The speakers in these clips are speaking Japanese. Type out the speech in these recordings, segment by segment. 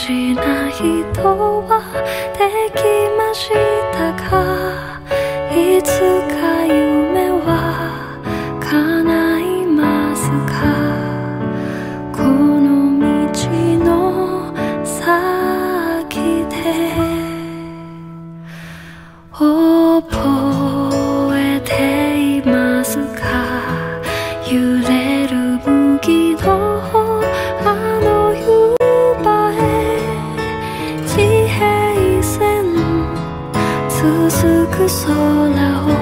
ちな人はできましたか？いつか夢は叶いますか？この道の先で覚えていますか？揺れる麦のあの夕場へ地平線続く空を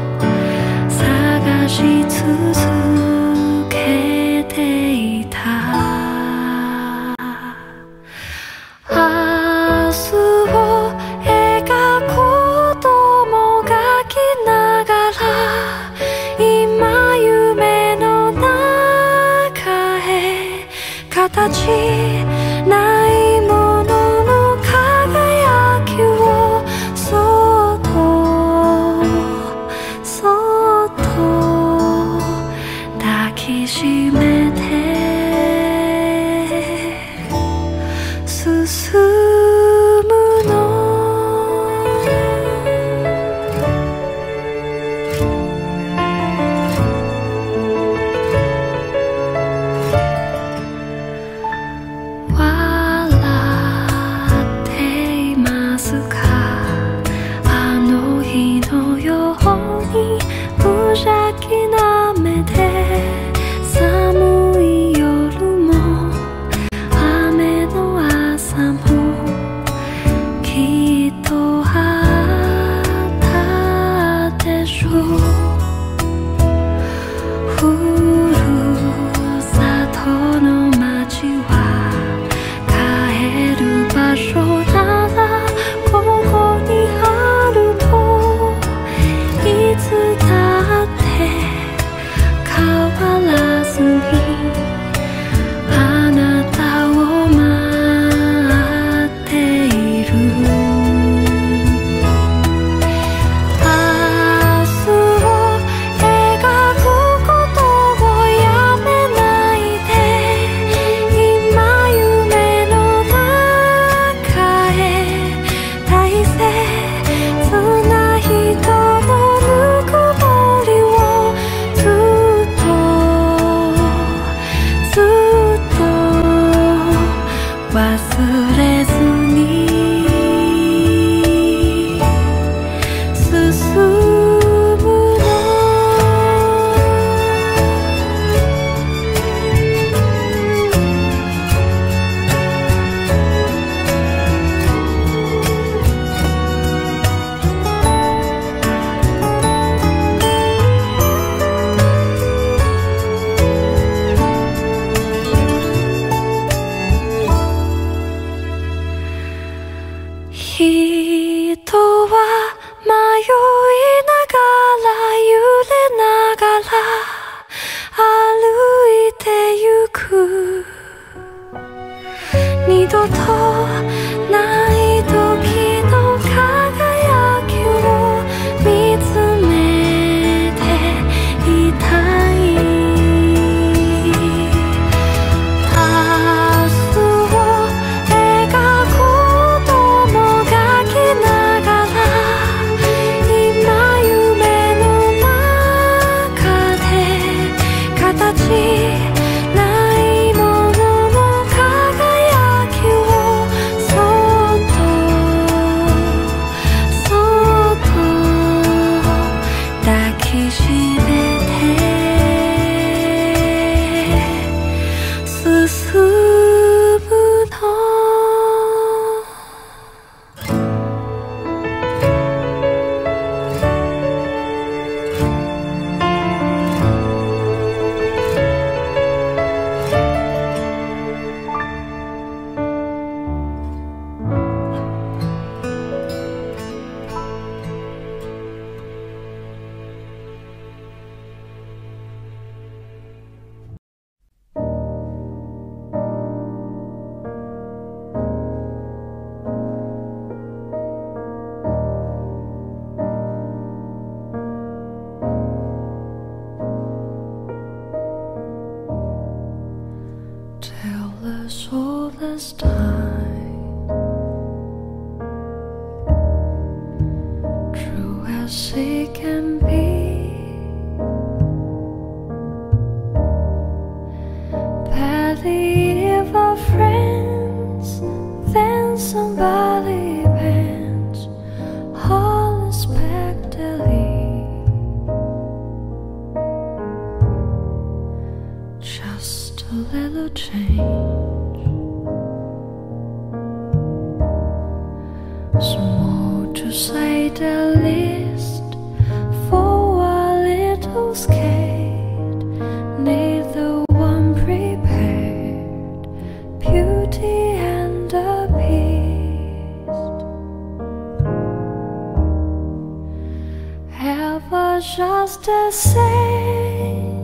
探し続けていた。明日を描く子供が来ながら今夢の中へ形ないものの輝きをそっとそっと抱きしめて進むの。無邪気な目で寒い夜も雨の朝もきっとあったでしょう。ふるさとの街は帰る場所ならここにあるといつだって変わらずにあなたを待っている。明日を描くことをやめないで今夢の中へ大切な人のぬくもりをずっと忘れずに進むの。人は迷いながら揺れながら歩いてゆく。二度とない時の輝きを見つめていたい。ないものの輝きをそっとそっと抱きしめて進むの。Till the soulless time can be. Barely ever friends, then somebody bends unexpectedly. Just a little change, small to say the least, for a little scared, neither one prepared, beauty and the beast. Ever just the same,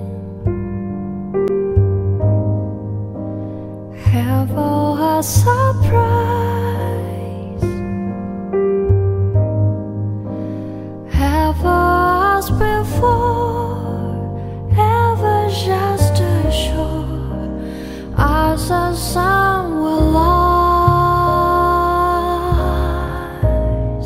ever a surprise, ever as before, ever just as sure as the sun will rise.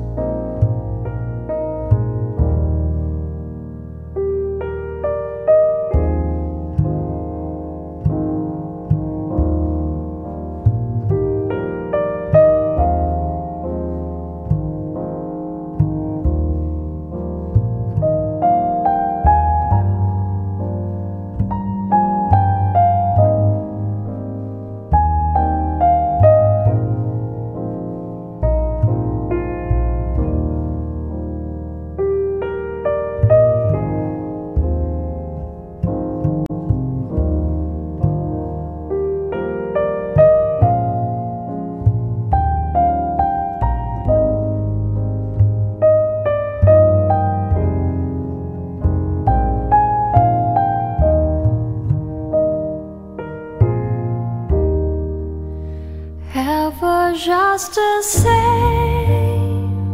Ever just the same,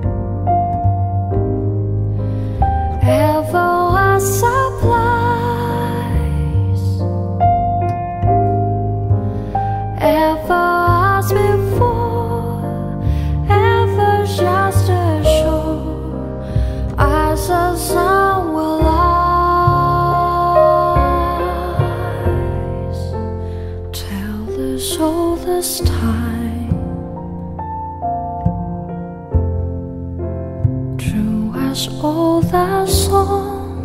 ever a surprise, ever as before, ever just as sure as the sun will rise. Tell this all this time, true as all that song,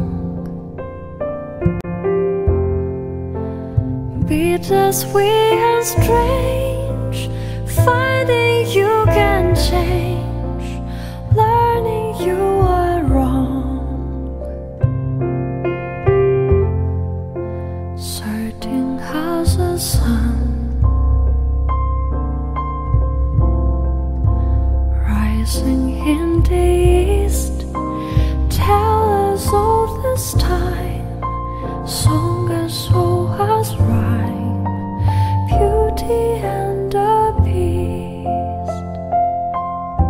bittersweet and strange, finding you can change, learning you are wrong, certain as the sun rising in the east, tell us all this time, song as soul has rhyme, beauty and the beast.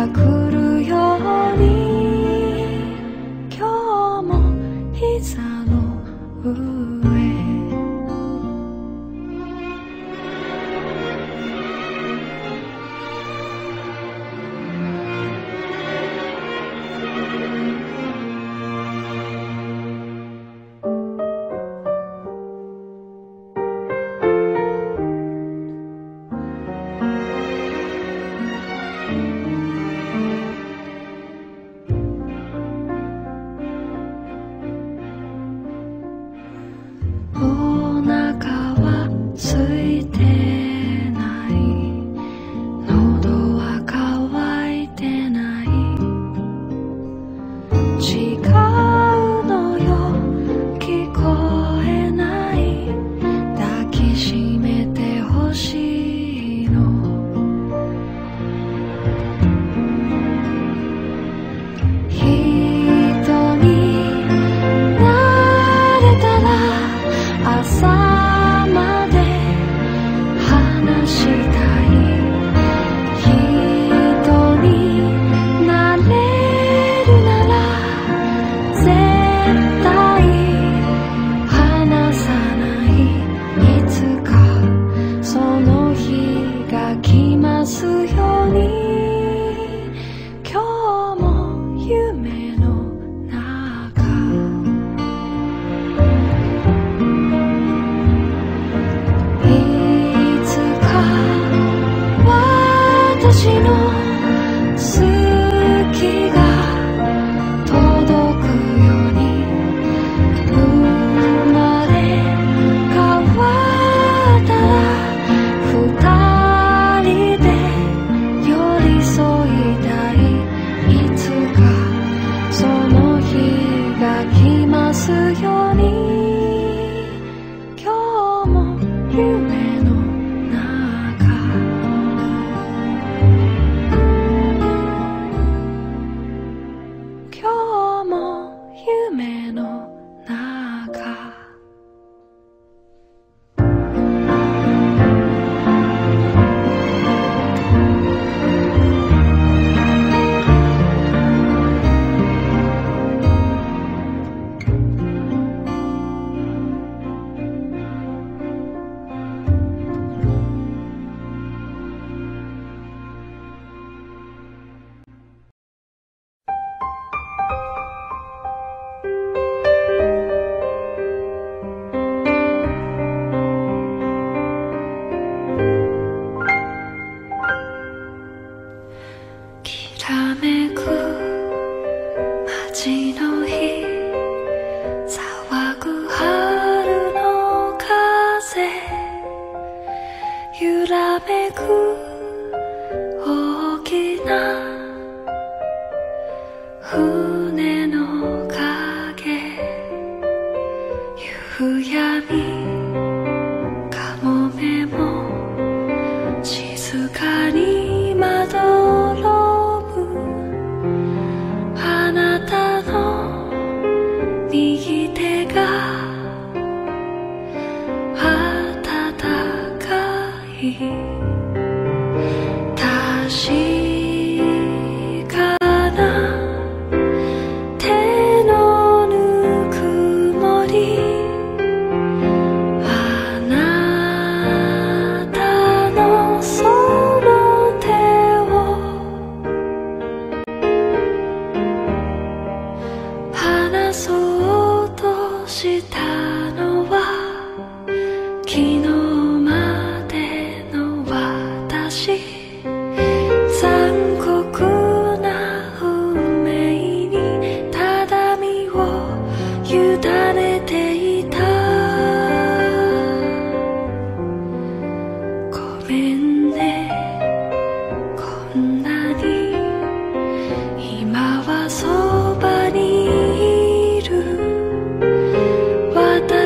来るように今日も膝の上今はそばにいる私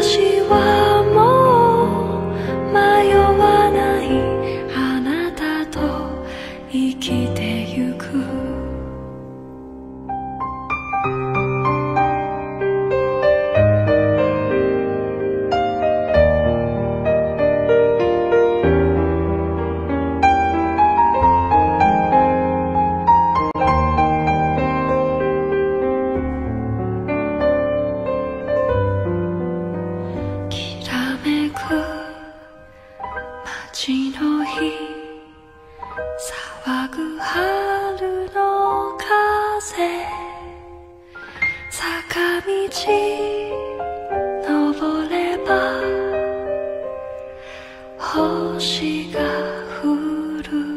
風坂道登れば星が降る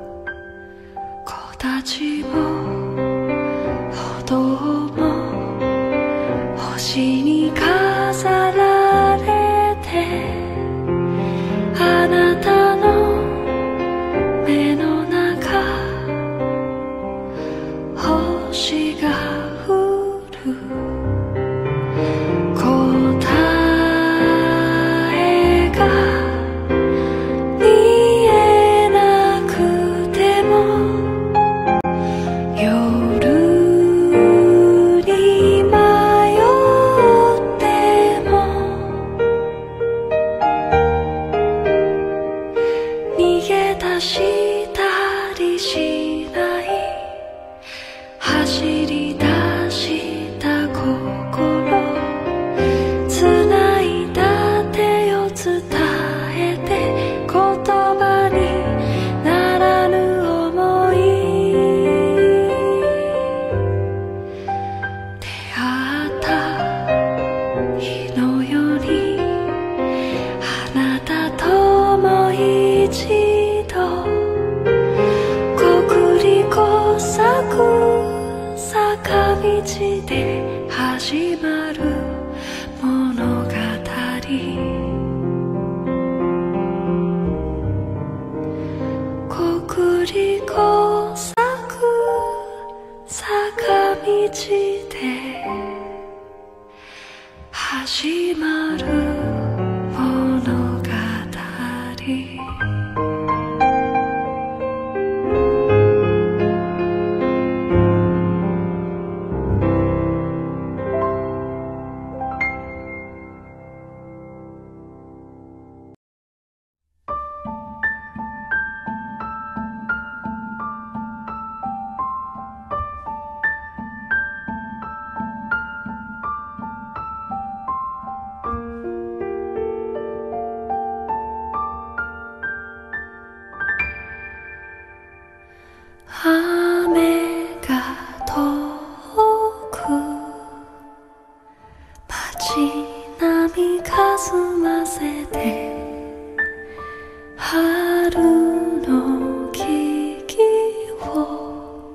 木立も歩道も星に飾られてあなたの目の中星が降る答えが見えなくても夜に迷っても逃げ出したりしない走り出した心繋いだ手を伝えて言葉にならぬ想い出会った日のようにあなたともう一度コクリコ咲く坂道で始まる物語コクリコ咲く坂道で始まる物語雨が遠く街並みかすませて春の木々を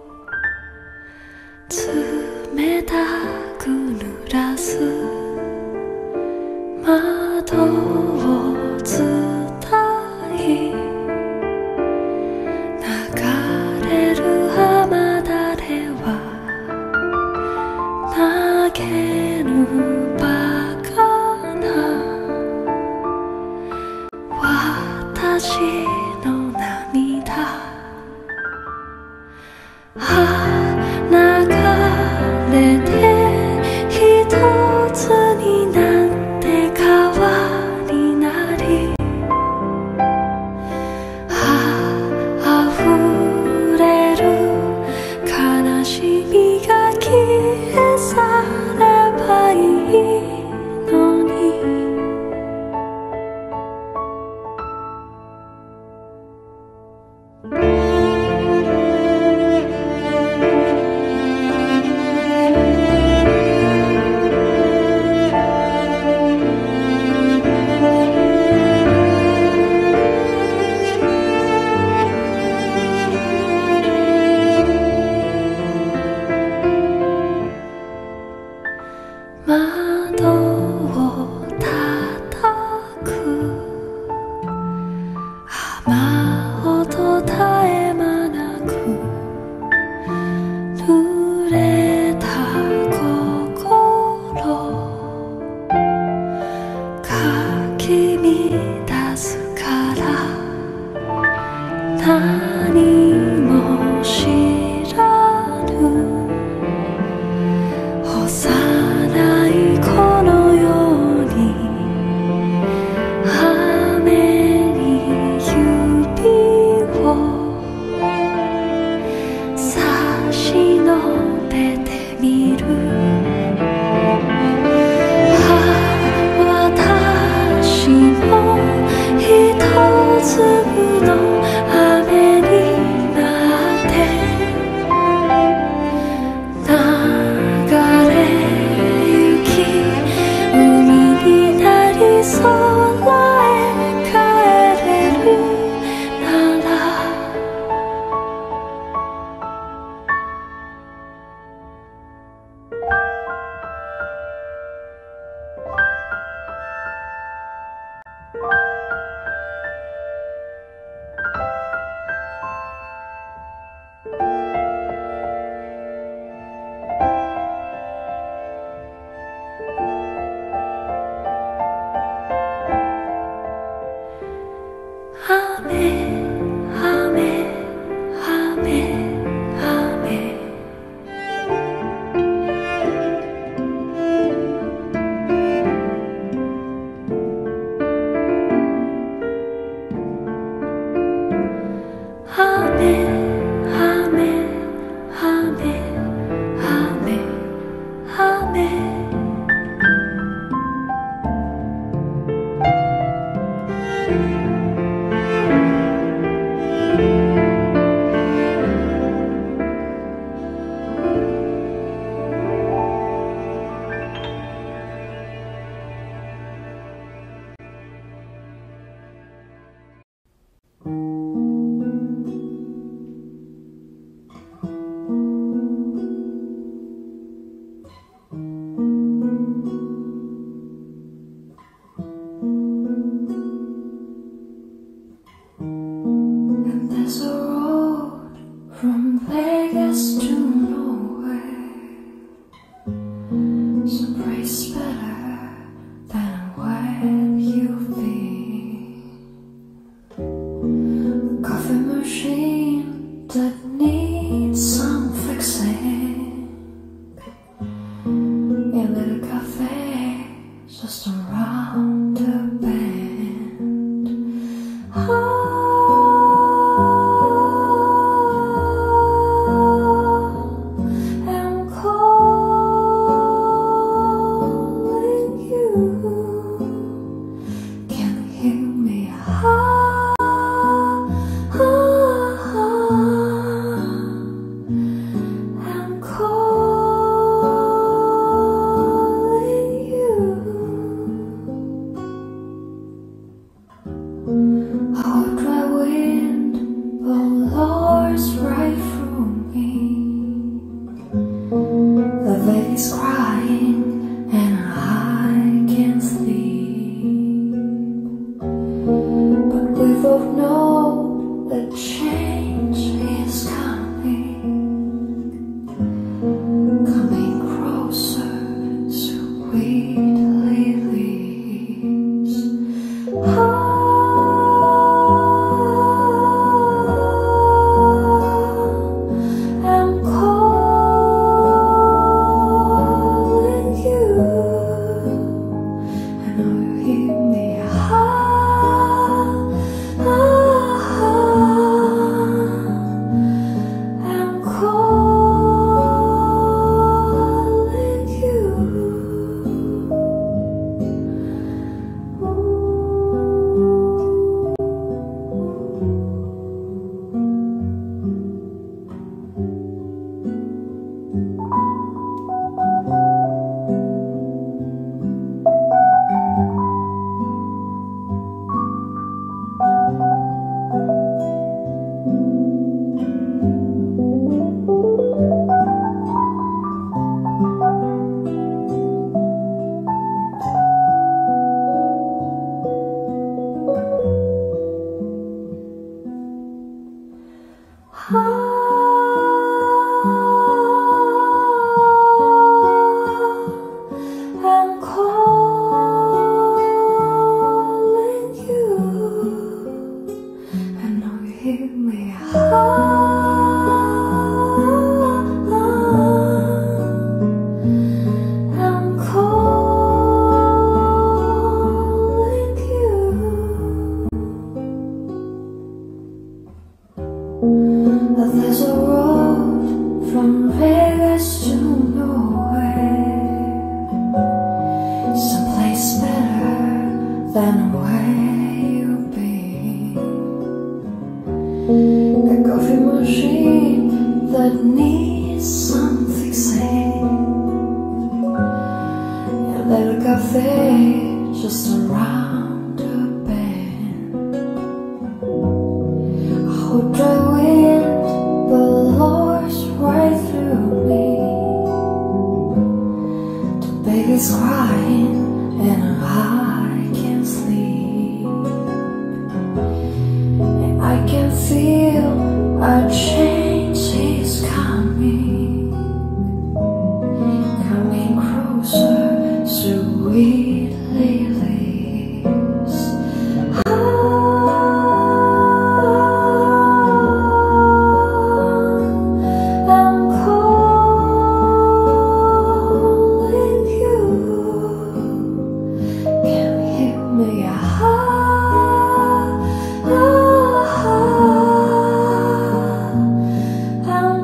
冷たく濡らす窓を伝い流れる雨だれは投げぬバカな私の涙流れて一つになって川になり溢れる悲しみが消え去ればいいのに窓を叩く雨音絶え間なく濡れた心かき乱すから何も知らぬ幼い子のように雨に指を差し伸 baby's crying and I can't sleep. But we both know that change is coming, coming closer, sweet leaves. I'm calling you. I know you hear me. I'm calling you. There's a road from Vegas to nowhere, someplace better than where you've been. A coffee machine that needs some fixing, a little cafe just around the bend. I hope dry wind blows right through me. The baby's crying and I can't sleep, and I can feel a change is coming, coming closer, sweet leaves. I'm calling you. Can you hear me? I'm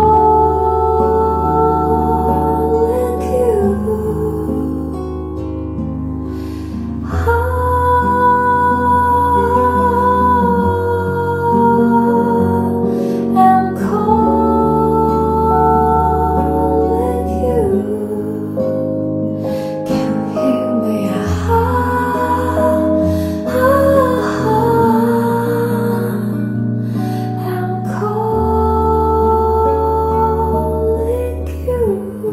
calling you. I'm calling you. Can you hear me? I'm calling you.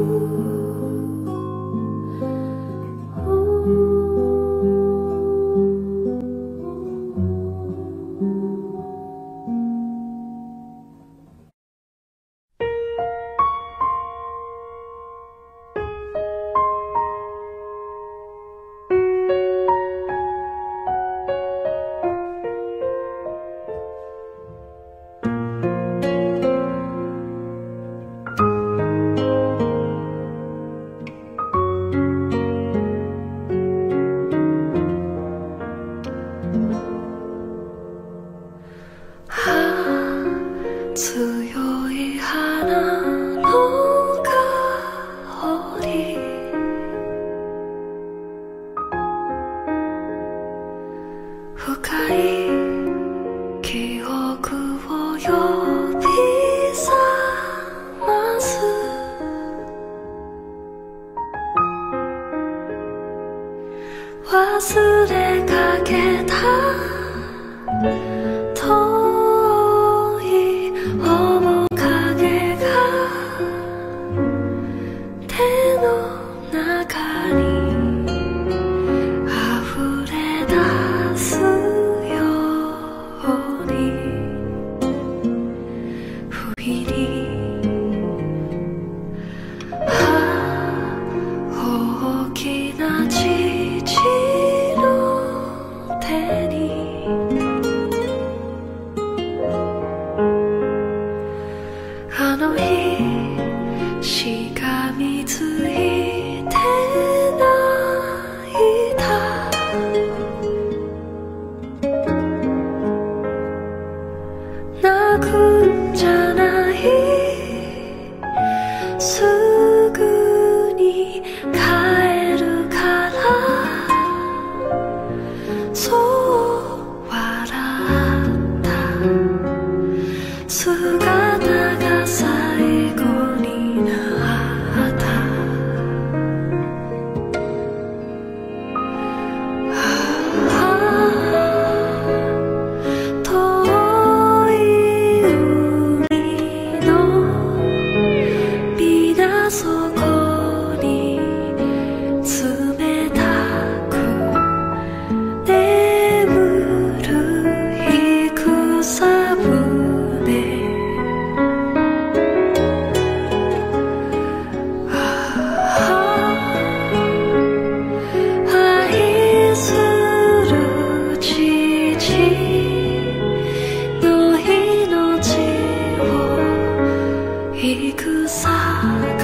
수요일 하나로가 어디 후가이 기억을呼び覚ます忘れかけた遠い面影が手すぐに帰るからそう笑った姿が最後になった遠い海の皆そこに冷たく眠る幾さ舟愛する父の命を戦が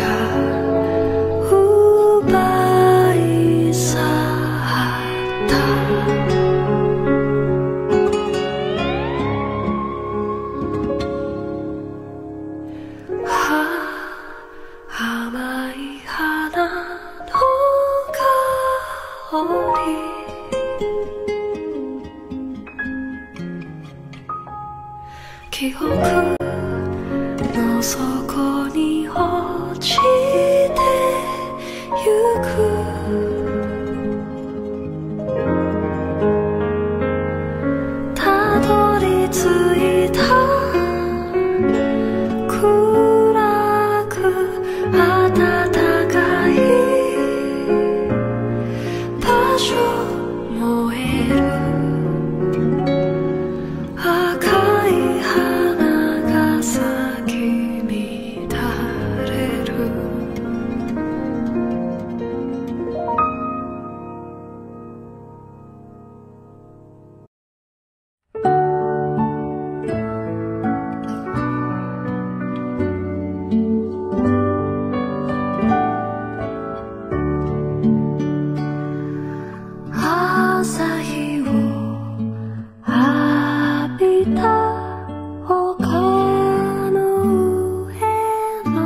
奪い去った甘い花の香り記憶の底に落ちてゆくたどり着いた暗く暖かい場所燃える赤い花が咲き乱れる朝日を浴びた丘の上の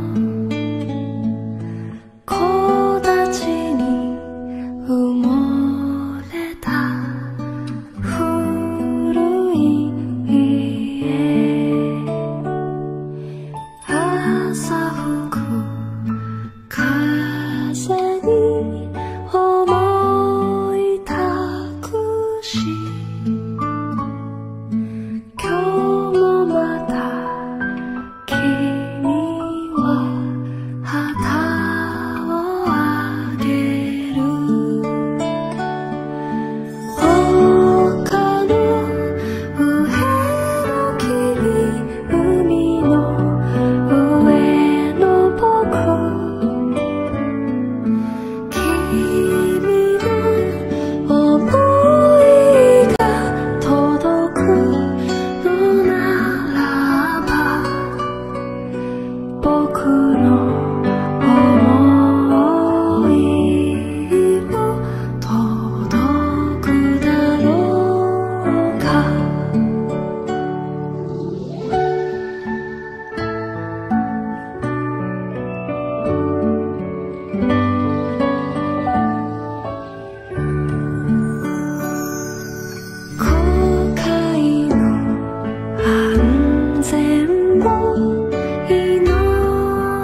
木立に埋もれた古い家朝吹く風に思い託し今日もまた君は旗をあげる丘の上の君海の上の僕君の想いが届くのならば僕の想いも届くだろうか後悔の安全を祈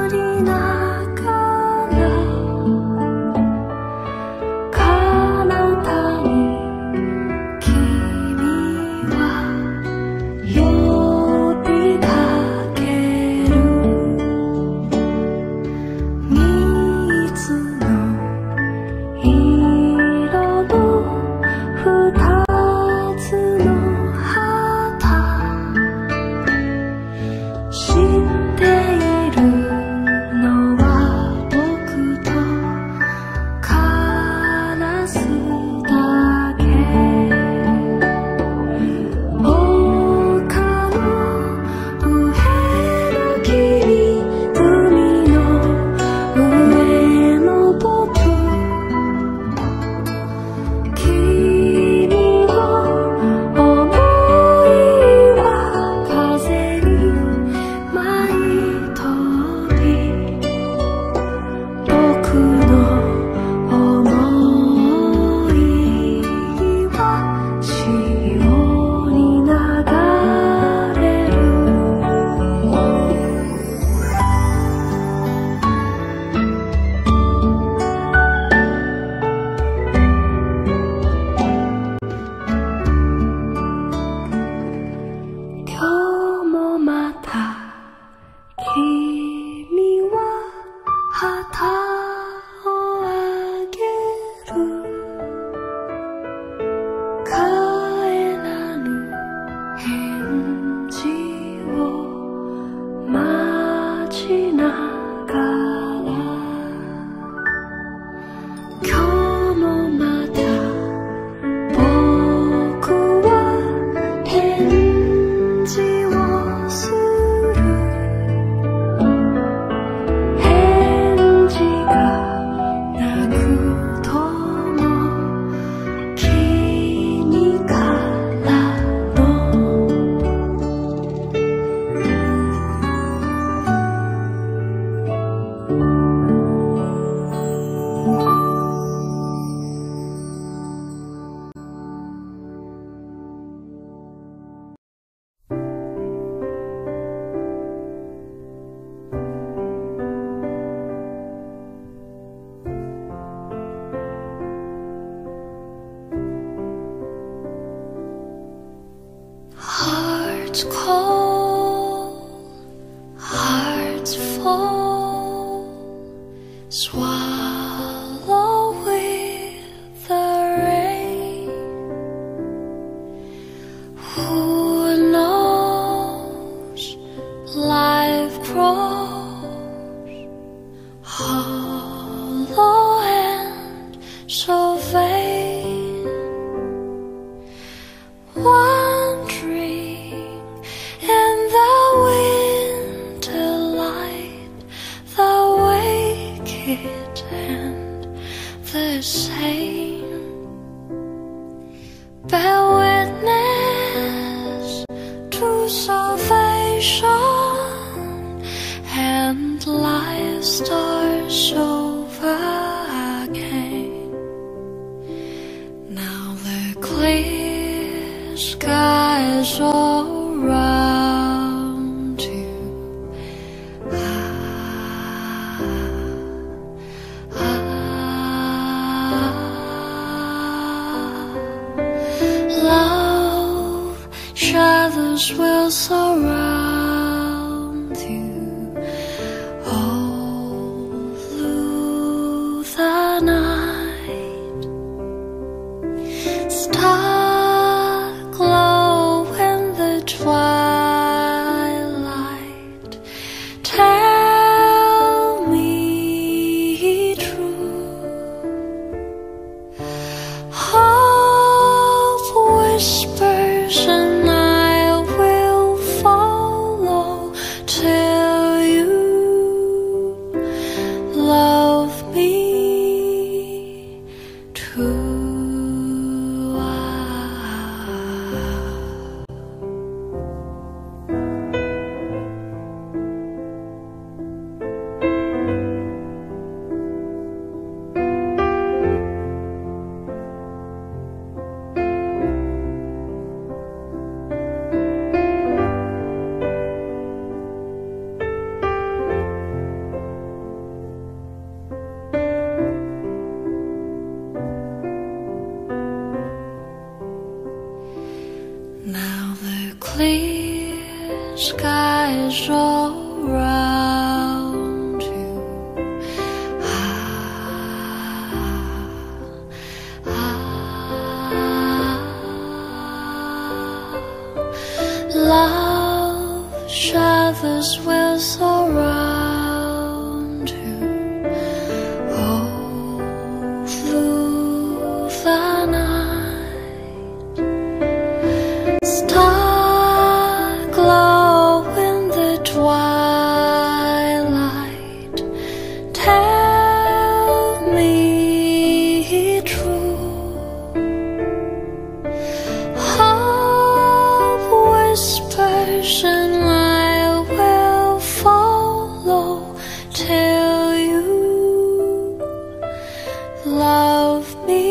ながら今日もまた僕は返事をする返事がなくとも君からのHearts cold, hearts full, swallow with the rain. Who knows life grows hollow and so vain. Wandering in the winter light, the wicked and the sane bear witness to salvation, and life starts over again. Now the clear skies all round you. Love shadows will surround you all through the night. Star glow in the twilight. Tell me true. Hope whispers and I will follow till you love me true. Now the clear skies all round you. Love shadows will surround you all through the night. Star glow in the twilight. Tell me true. Hope whispers and I will follow till you love me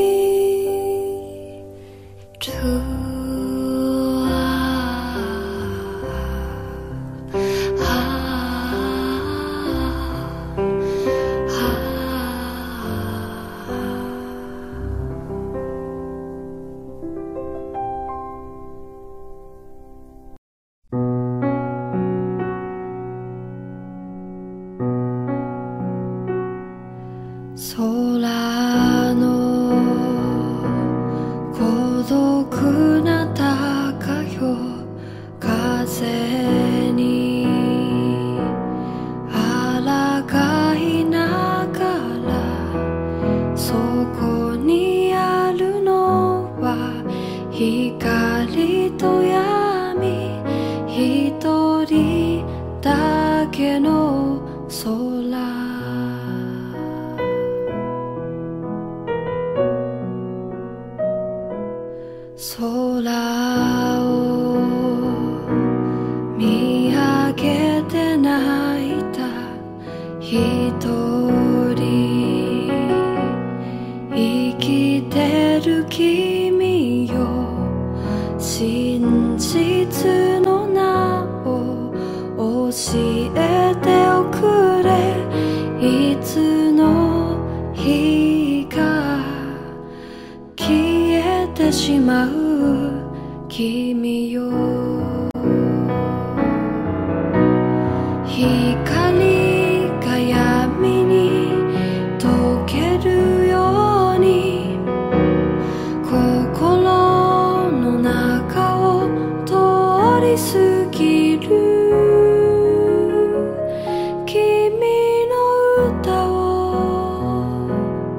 too.空の孤独な高よ、風にあ一人生きてる君よ、真実の名を教えておくれ。いつの日か消えてしまう君よ、光が闇に溶けるように心の中を通り過ぎる。君の歌を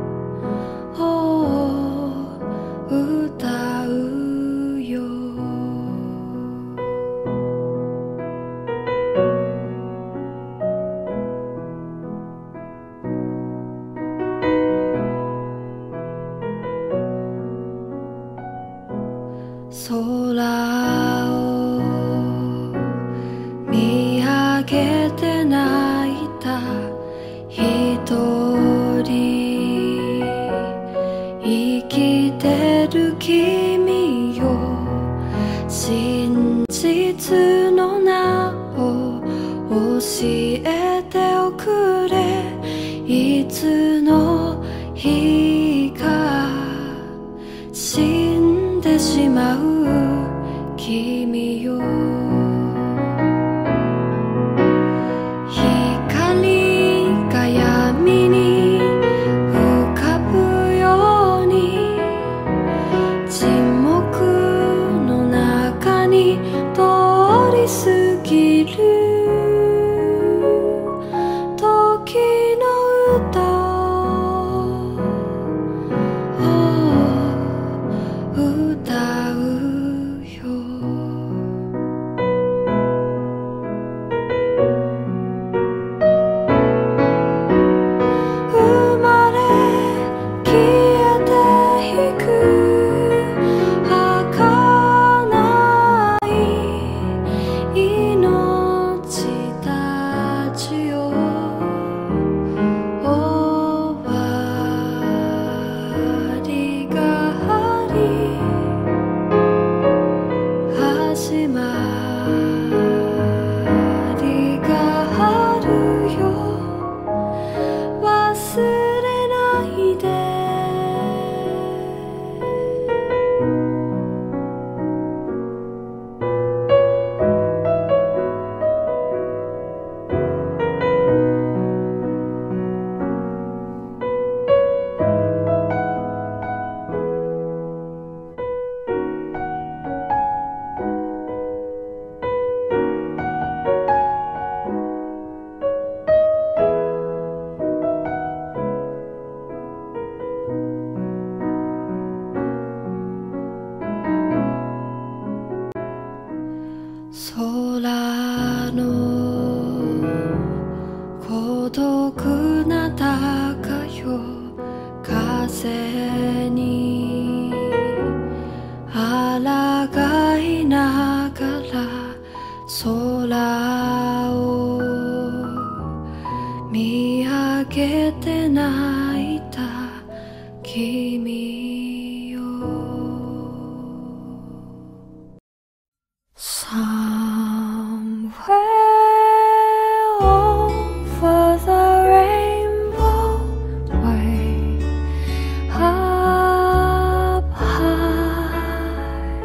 歌うよ。空を見上げて泣いた一人生きてる君よ、真実の名を教えておくれ。いつの日か死んでしまう君よ、光が闇に浮かぶように沈黙の中に通り過ぎる。時の歌を歌うよ。生まれ消えていく儚い命たちを終わりがあり始まりがあるよ。忘れないで。空の孤独な鷹よ、風に抗いながら空を見上げて泣いた君よ。Somewhere over the rainbow way up high,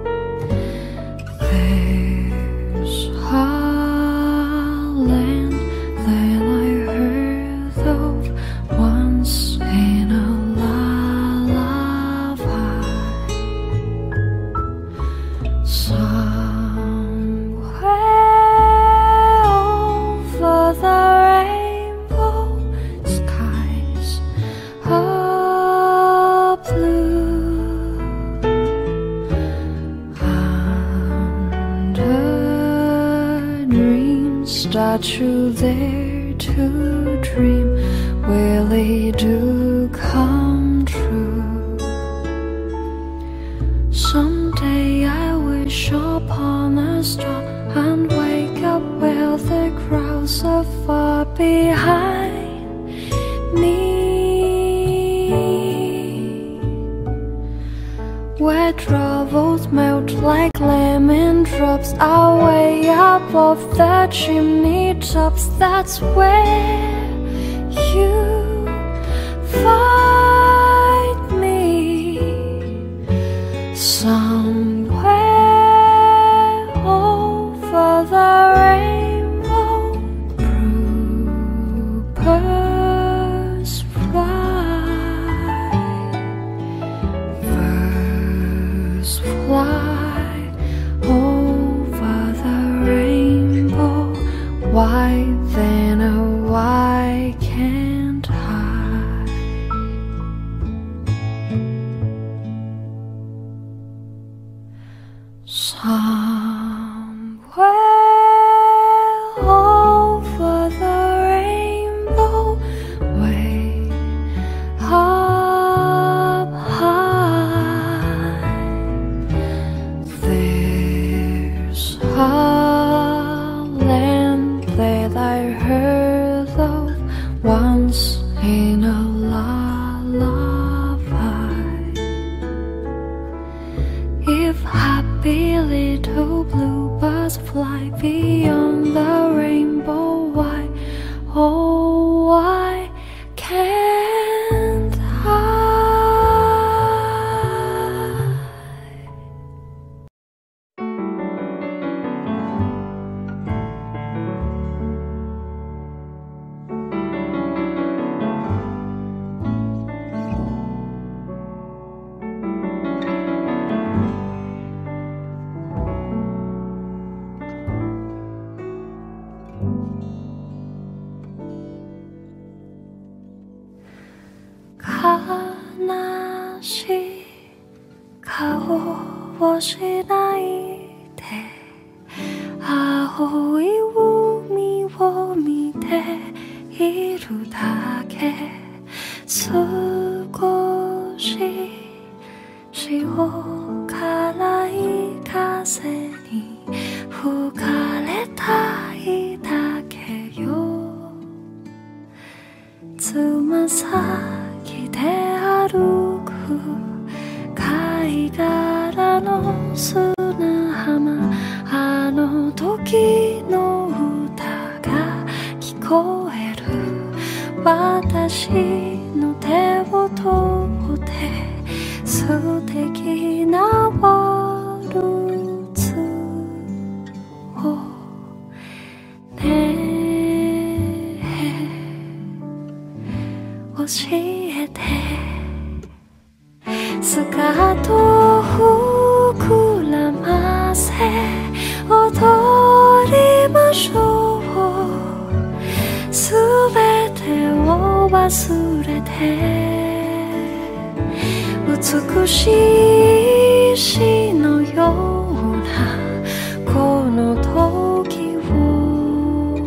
there's a land that I heard of once in a lullaby. That you dare to dream really do come true. Someday I wish upon a star and wake up where the crowds are far behind. like lemon drops are way above the chimney tops. That's where you find me, somewhere over the rainbow. Bluebirds fly, birds fly over the rainbow. Why then, oh why can't I? Somewhere over the rainbow, way up high, there's a land that I heard of once in a lullaby. If happy little bluebirds fly beyond the rainbow, why, oh why can't I?悲しい顔をしないで、青い海を見ているだけ。少し塩辛い風に吹かれたいだけよ。つま先で歩く貝殻の砂浜、あの時の歌が聞こえる。私の手を取って素敵なワルツをね教えて。スカートを膨らませ踊りましょう。すべてを忘れて美しい詩のようなこの時を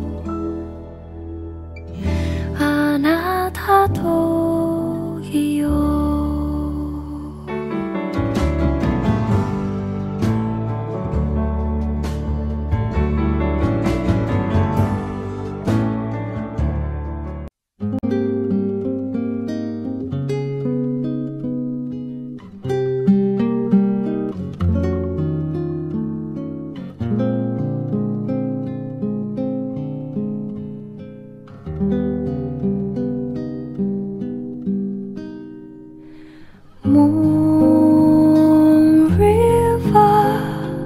あなたといよう。Moon River,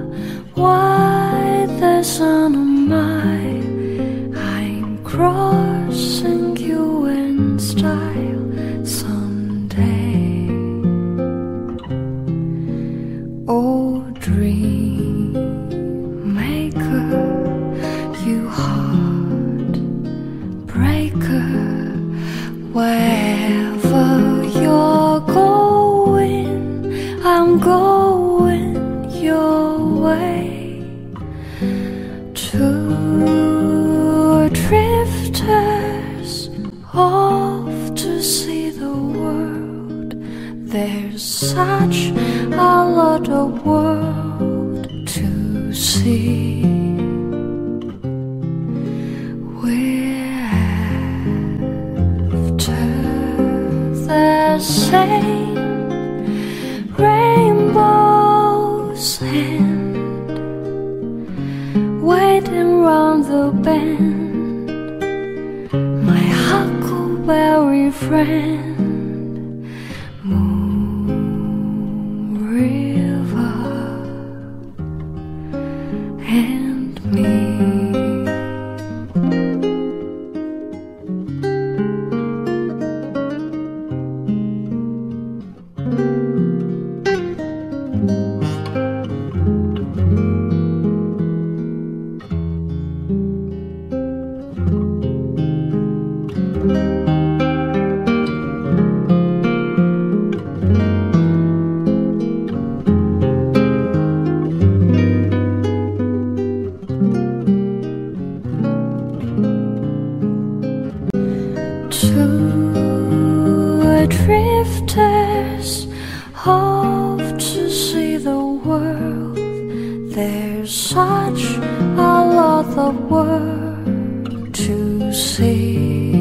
why the sun on mine? I'm crossing you in style someday. Oh, dream maker, you heart breaker, wherever you're going, I'm going your way. Two drifters off to see the world. There's such a lot of world to see. We're after the same rainbows huckleberry friend, Moon River and me. Two drifters off to see the world. There's such a lot of world to see.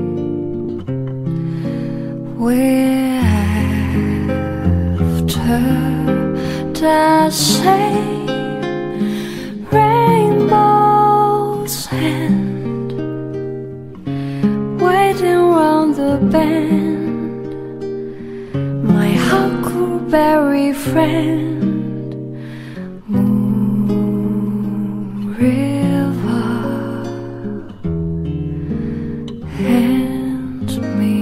We're after the same rainbow's end, waiting round the bend, my huckleberry friend, Moon River and me.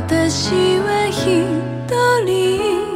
私は一人